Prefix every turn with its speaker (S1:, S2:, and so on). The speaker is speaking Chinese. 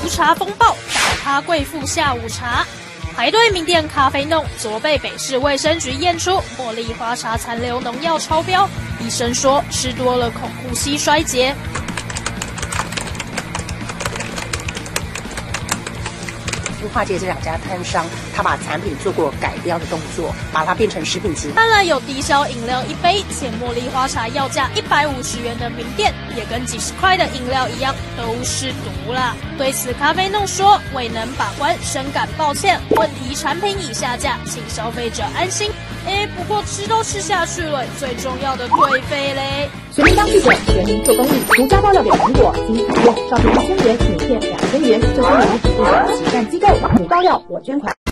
S1: 无茶风暴，倒塌贵妇下午茶。排队名店咖啡弄昨被北市卫生局验出茉莉花茶残留农药超标，医生说吃多了恐呼吸衰竭。
S2: 孵化界这2家摊商，他把产品做过改标的动作，把它变成食品级。
S1: 看来有低消饮料一杯且茉莉花茶要价150元的名店，也跟几十块的饮料一样，都是毒啦。对此，咖啡弄说未能把关，深感抱歉。问题产品已下架，请消费者安心。不过吃都吃下去了，最重要的退费嘞。
S3: 随便当记者，全民做公益，独家爆料给苹果，经采用，少于1000元，每片2000元，就归于不少慈善机构。你爆料，我捐款。